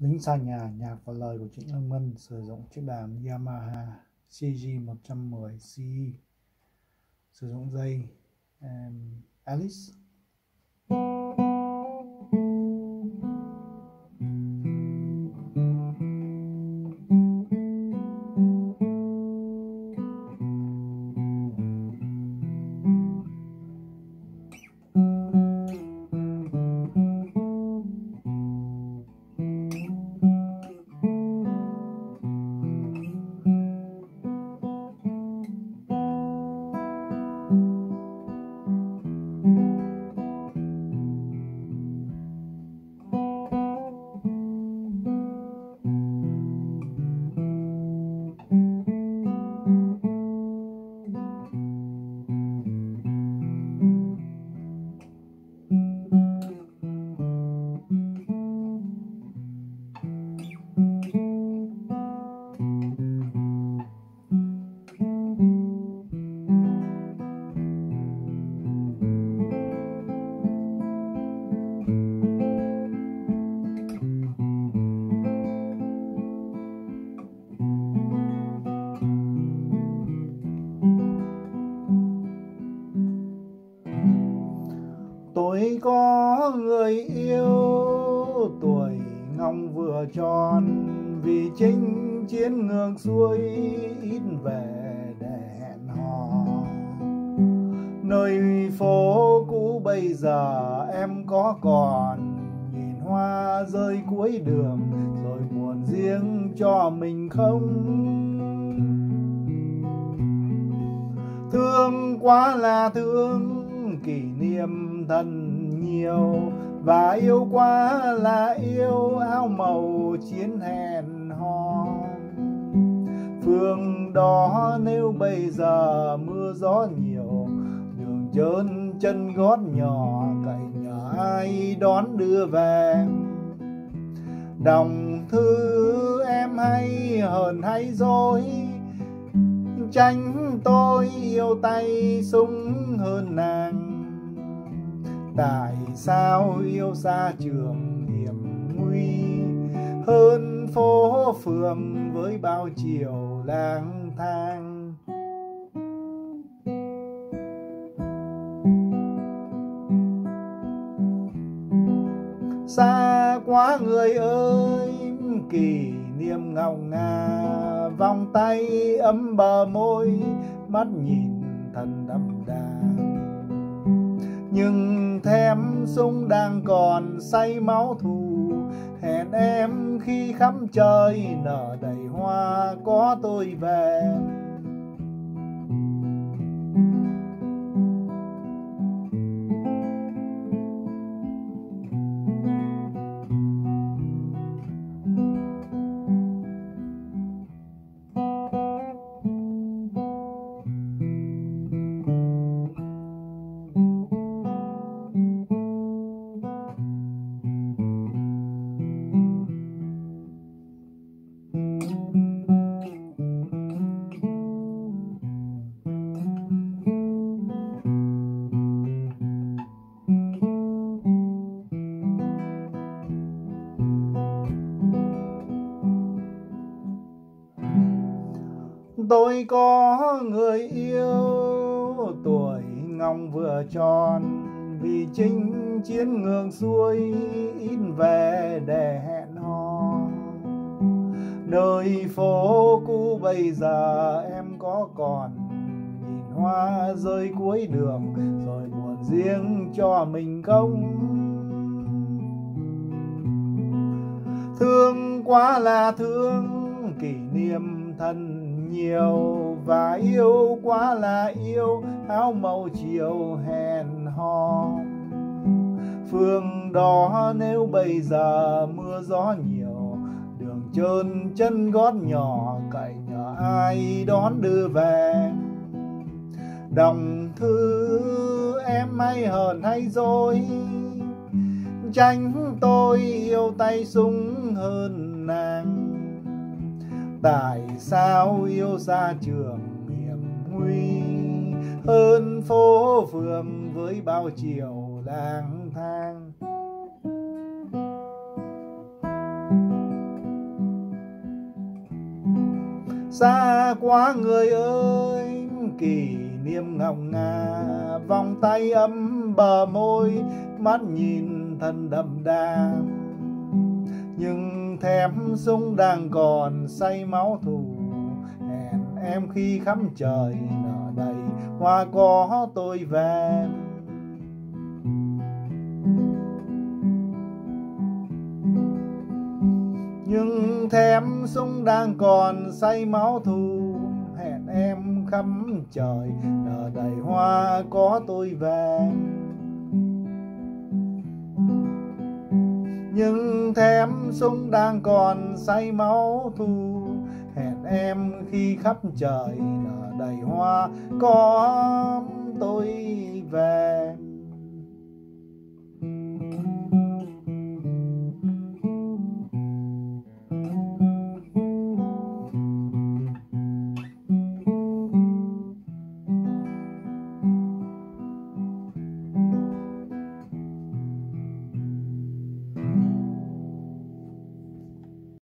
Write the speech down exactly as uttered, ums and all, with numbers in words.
Lính xa nhà, nhạc và lời của Trịnh Lăng Mân, sử dụng chiếc đàn Yamaha C G một trăm mười C E, sử dụng dây um, Alice. Tôi có người yêu, tuổi ngong vừa tròn, vì chinh chiến ngược xuôi ít về để hẹn hò. Nơi phố cũ bây giờ em có còn nhìn hoa rơi cuối đường, rồi buồn riêng cho mình không? Thương quá là thương, kỷ niệm thân nhiều, và yêu quá là yêu áo màu chiến hẹn hò. Phương đó nếu bây giờ mưa gió nhiều, đường trơn chân gót nhỏ, cậy nhờ ai đón đưa về. Đọc thư em hay hờn hay dối, tránh tôi yêu tay súng hơn nàng. Tại sao yêu xa trường hiểm nguy, hơn phố phường với bao chiều lang thang. Xa quá người ơi, kỷ niệm ngào ngà, vòng tay ấm bờ môi, mắt nhìn thần đậm đà. Nhưng thém súng đang còn say máu thù, hẹn em khi khắp trời nở đầy hoa có tôi về. Tôi có người yêu, tuổi ngong vừa tròn, vì chinh chiến ngược xuôi ít về để hẹn hò. Nơi phố cũ bây giờ em có còn nhìn hoa rơi cuối đường, rồi buồn riêng cho mình không? Thương quá là thương, kỷ niệm thân nhiều, và yêu quá là yêu áo màu chiều hẹn hò. Phương đó nếu bây giờ mưa gió nhiều, đường trơn chân gót nhỏ, cậy nhờ ai đón đưa về. Đọc thư em hay hờn hay dối, tránh tôi yêu tay súng hơn nàng. Tại sao yêu xa trường hiểm nguy, hơn phố phường với bao chiều lang thang. xa quá người ơi. Kỷ niệm ngọc ngà, vòng tay ấm bờ môi, mắt nhìn thân đậm đà. Nhưng thèm súng đang còn say máu thù, hẹn em khi khắp trời nở đầy hoa có tôi về. Nhưng thèm súng đang còn say máu thù, hẹn em khắp trời nở đầy hoa có tôi về. Nhưng thèm súng đang còn say máu thù, hẹn em khi khắp trời nở đầy hoa có tôi về.